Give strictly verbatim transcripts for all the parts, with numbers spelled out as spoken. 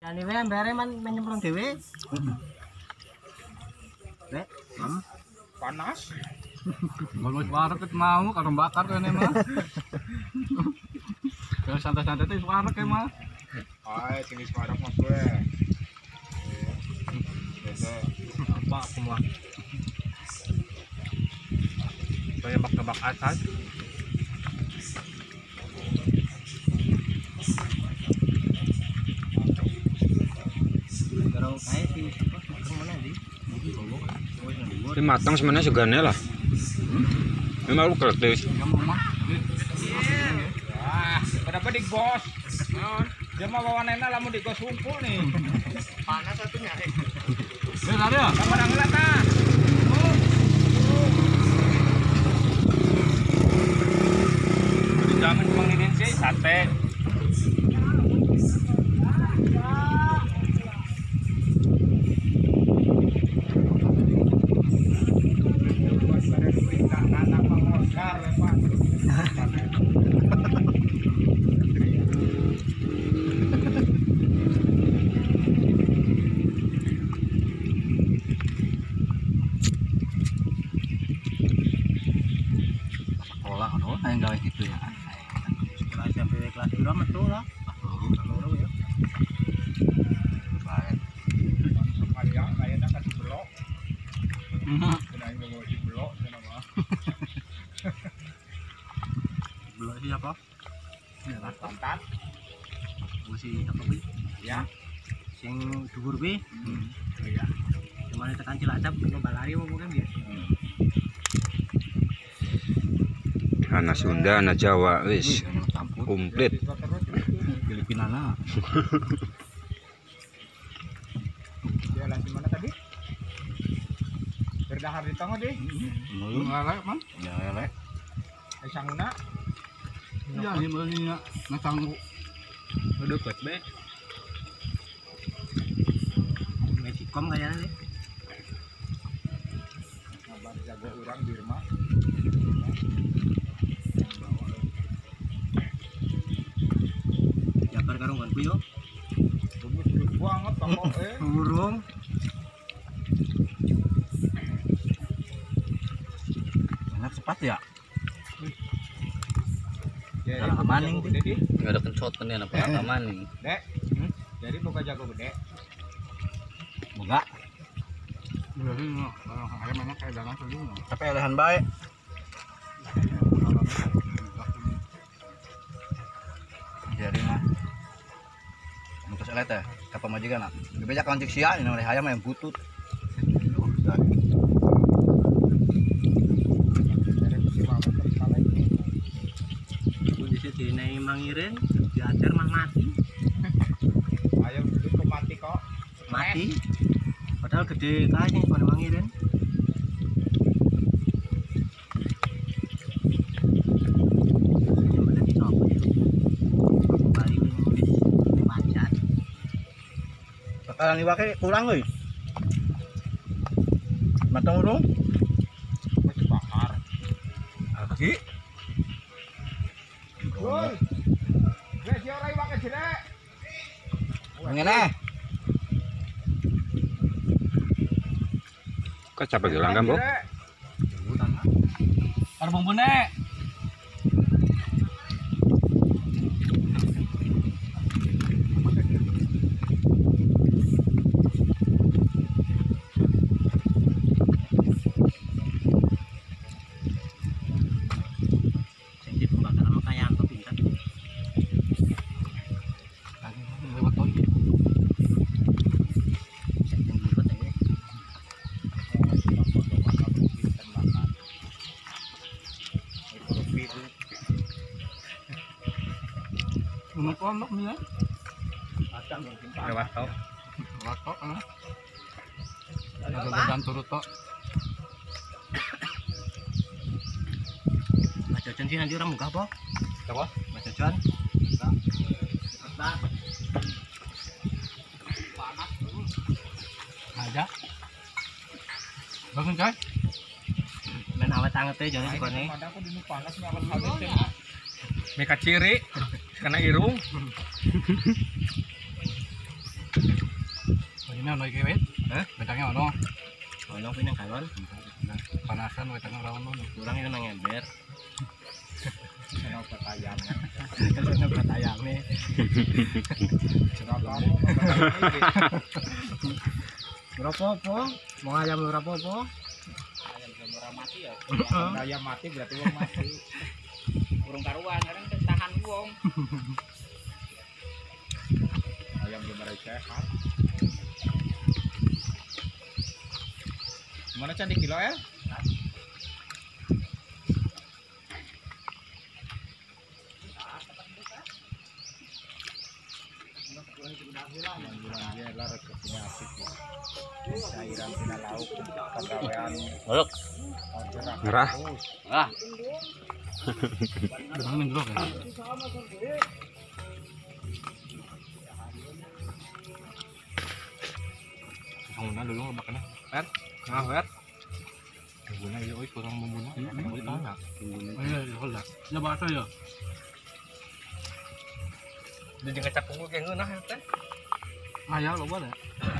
Ini wae bare man menyemprong dhewe. Rek, mam Panas. Ngomong warek ket mau karo bakar kene mah. Ya santai-santai teh warek mah. Ay, tinggi semarang mas gue. Biasa. Apa semua. Saya bak-bak asal. karo kae si sapa kang mana di. Ini matang sebenarnya segane lah. Ini malu kreatif. Wah, berapa dik bos? Dia mau bawa nena lamun di gos hunkul nih. Panas satunya. Eh, ada ya? Kamu udah ngeliat ah? Jangan menginin sih sate. Sekolah ono yang gawe gitu ya. Sekolah sampai kelas dua metu lah. Loro ya. Baik. Sekalian kayaknya kan dibelok. Kena yang bawa dibelok, kena mah. Belum siapa? Pantat. Musi apa kuwi? Ya. Sing dhuwur kuwi. Iya. Cuman tekan Cilacap lomba lari mau kan ya. Anak Sunda, anak Jawa, wis komplit. Filipina. Dia lagi mana tadi? Berdahar di tengah deh. Belum elek, Man. Ya elek. Eh sanguna. Ya, ini mulanya nang Udah buat be. Medicom kayaknya nih. Ngabar jago orang di rumah. Jabar karo nggonku yo. Tunggu sulit banget toko eh. Burung. enak cepat ya. Jadi Kalau buka maning, jago gede di. Enggak ada kencot kan ya apa maning. Dek. Jadi buka jago gede. Boga. Jadi ayam enak kayak dangan tadi. Tapi elehan bae. Jadi mah. Mutus elet teh, kapal majikan nak. Bebeja kancik sia ini oleh ayam yang butut. Dari musim apa terus kalah ini. Kondisi di nai mangiren diajar mah mati. Ayam itu mati kok. Mati. Padahal gede kayaknya pada mangiren. Bakalan iwake kurang euy. Matang urung. Wis bakar. Lagi. Woi. Wes yo ora iwake jelek. Ngene. Kok capek gelang kan, Bro? Karo bumbune. Jadi pembakaran mah kayak apa pintar. Lewat tol. Yang ribet aja. Ngomong pondok nih ya. Acang mungkin Lewat tol. Lewat tol kan. Ada beban turut tok. Mas Jojon sih nanti orang muka apa? Coba. Mas Jojon. Aja. Bangun coy. Men awet anget teh jadi sekone. Padahal aku dinu panas nih awas habis sih. Meka ciri kena irung. Ini ono iki wit. Hah? Bedangnya ono. Ono kuwi nang galon. Panasan wedang ora ono. Kurang itu nang ember. Senang petayam. Ono batayame. Serapa. Berapa apa? Mau ayam berapa apa? Ayam jam mati ya. Ayam mati berarti wong mati. Burung karuan kadang tahan wong. Ayam jam sehat. Gimana cantik kilo ya? Cairan tina lauk, pegawaian Olok. orderan. Ngerah. Ah. Bedang ning grok ya. Kamu dulu makan. Wer. Nah, wer. Bumbunya ya oi kurang bumbunya. Oi tahu enggak? Iya, ya lah. Ya bahasa ya. Jadi ngecap unggul kayak ngeunah teh. Ayah lo boleh.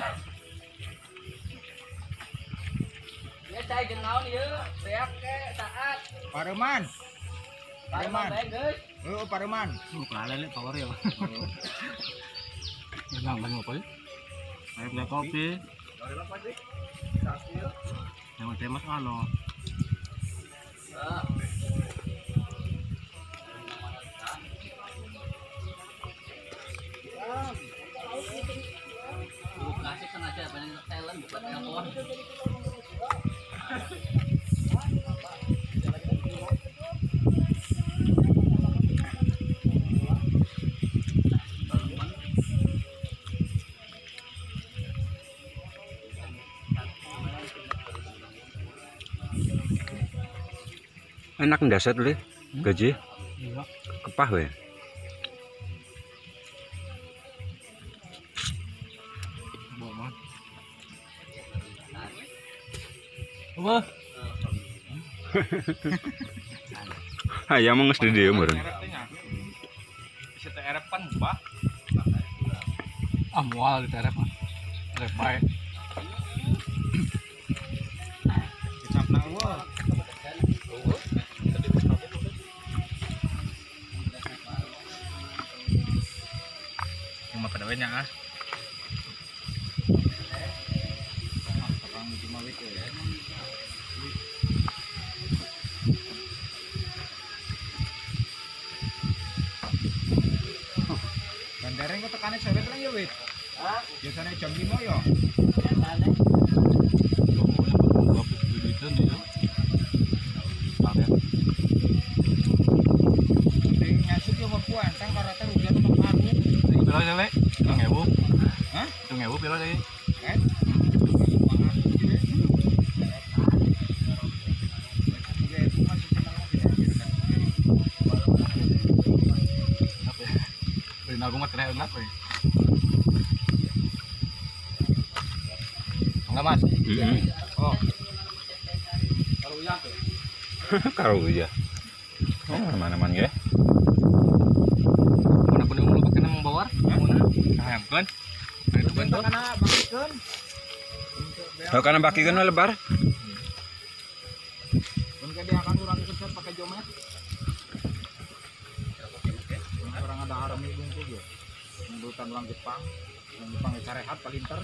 Ya cai genaun ieu, beak ke saat. Pareman. Pareman. Baik, guys. Oh, pareman. Bukan lele power ya. Bedang banyak apa ya? Ayo beli kopi. Yang temas ano? Kasih sengaja banyak talent buat telepon. Enak ndasat le. Gaji. Iya. Kepah we. Bawa. Apa? Ayam nges di dia meureun. Bisa terepan, Pak. Ah, mual diterep mah. Terep bae. Kecap nang wah. Cuma pada banyak ah. Orang cuma wit ya. Bandareng kok tekane sewet lang ya wit. Hah? Biasanya jam lima ya. Biasane Dudutan ya. Pamer. Sing nyasut yo kepuan, sang karate udah tetep paru. Piro ya, Le? Tong ewu. Hah? Tong ewu piro lagi? Eh? Beli nabung mah tenang enak we. Enggak mas. Heeh. Oh. Kalau yang tuh. Karo ya. Oh, mana-mana ya. Mana pun yang pakai nama bawar. Mana? Ayam kan. Itu kan tuh. Karena bakikeun. Kalau kana bakikeun lebar. Mun ka dia akan urang keset pakai jomet. Orang ada haram itu juga. Mendutan orang Jepang. Orang Jepang itu rehat palinter.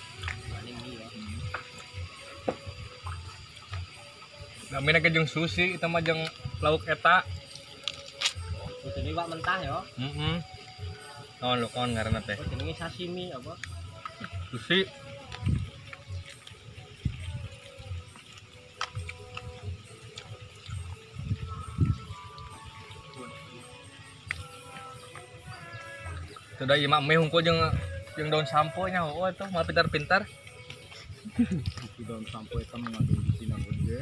Namanya ke jeung sushi, itu mah jeung lauk eta. itu ini wak mentah ya. Heeh. Naon lu kon ngaranna teh? Oh, jenenge sashimi apa? Sushi. Sudah ieu mah meh hungkul jeung jeung daun sampo nya oh itu mah pintar-pintar. Di dalam sampo itu mengandung gizi yang gede.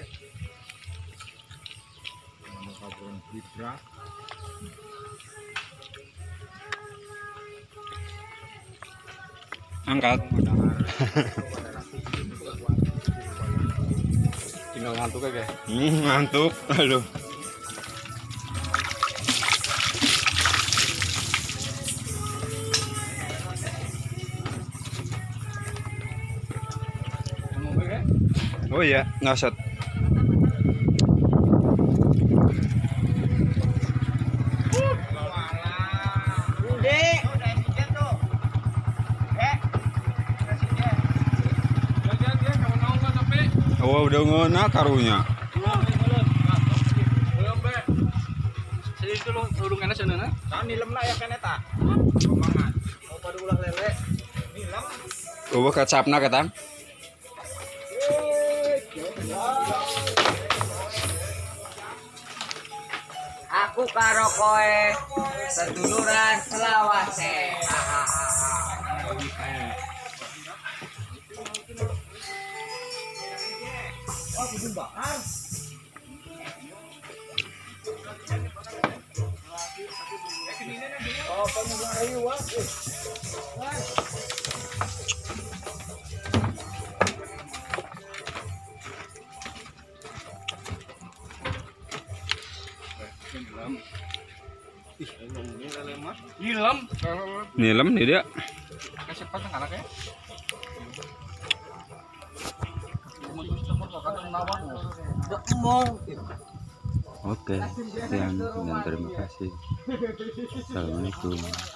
Mengandung karbohidrat. Angkat. Tinggal ngantuk aja. Hmm, ngantuk. Aduh. Oh iya, ngasat. Oh, udah ngena karunya. Jadi itu lu urungannya sana na. Kan nilem lah ya kan eta. Mangan. Mau pada ulah lele. Nilem. Oh, kecapna ketang. Aku karo koe seduluran selawase. Nilem. Nilem nih dia. Kasih pasang anaknya. Oke, sekian dan terima kasih. Assalamualaikum.